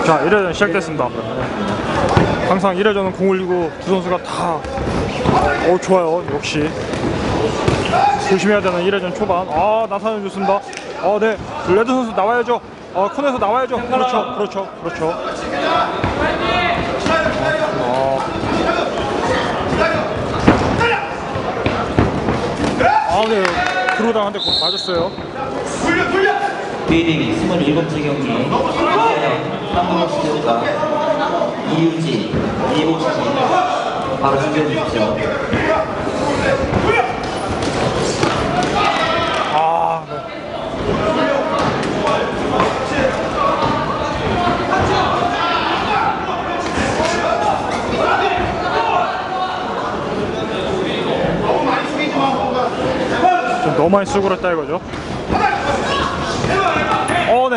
자, 1회전 시작됐습니다. 항상 1회전은 공 올리고 두 선수가 다 좋아요. 역시 조심해야 되는 1회전 초반. 나사는 좋습니다. 네, 레드 선수 나와야죠. 코너에서 나와야죠. 그렇죠. 네, 들어오다 한 대 맞았어요. 비딩 27번째 경기 한국어 시즌과 이유지, 이복식 바로 준비해 주십시오. 좀 너무 많이 쓰고 그랬다 이거죠. 네.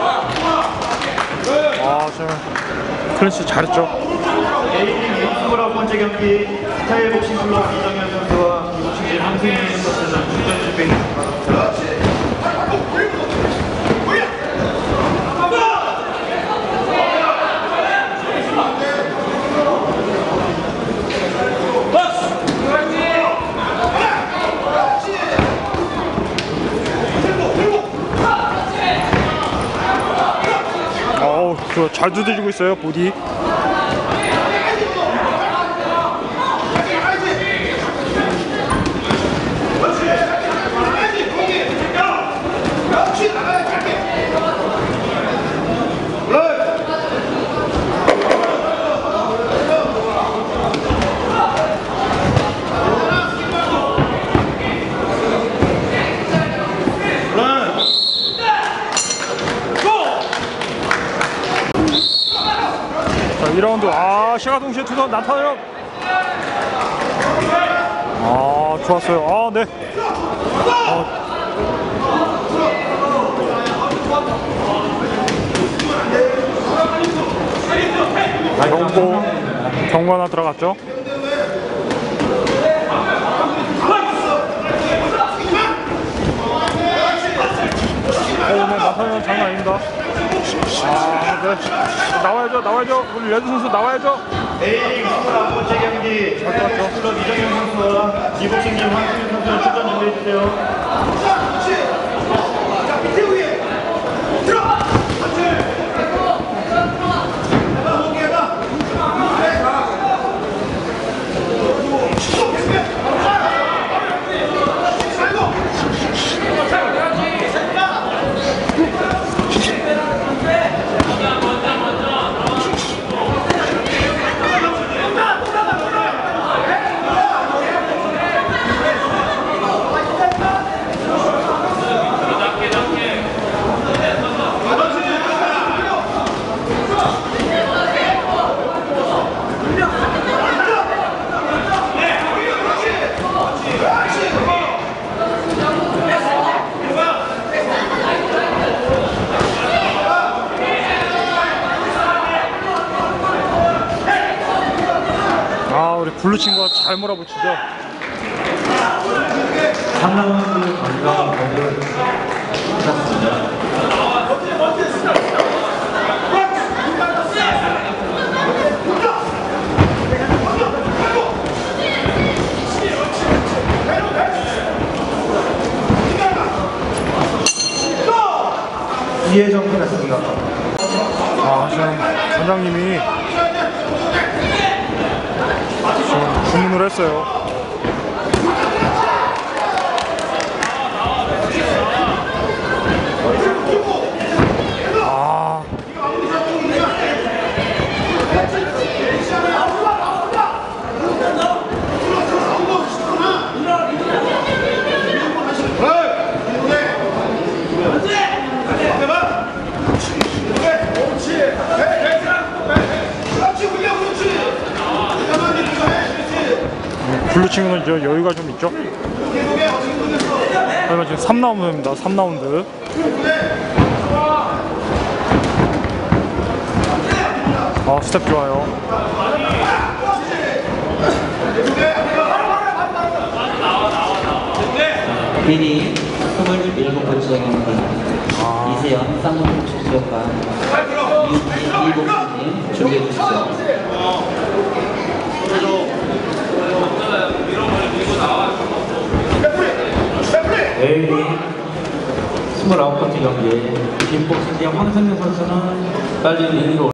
지금 클린치 잘했죠. A팀 29번째 경기 스타일 복싱 클럽 이정현 선수와 이복싱 황승현 선수는 출전 준비했습니다. 잘 두드리고 있어요, 보디. 자, 2라운드. 시가 동시에 두 선 나타나요. 좋았어요. 네. 경고 하나 들어갔죠. 오늘 나타나는 장난 아닙니다. 네. 나와야죠. 우리 레드 선수 나와야죠. A팀 29번째 경기 스타일 복싱 클럽 이정현 선수와 이복싱 황승현 선수는 출전 준비해 주세요. 우리 블루 친구가 잘 몰아붙이죠. 3라운드 관광 공을 끝났습니다. 이해정 끝났습니다. 지금 전장님이 지금 주문을 했어요. 블루 친구는 저 여유가 좀 있죠? 하지만 지금 3라운드입니다. 3라운드. 스텝 좋아요. 비니 27번째 경기 이세연 쌍문복 지역과 이유지 B복싱님 준비해 주시죠. 내일이 29번째 경기 빈복싱팀 황성현 선수는 빨리 링으로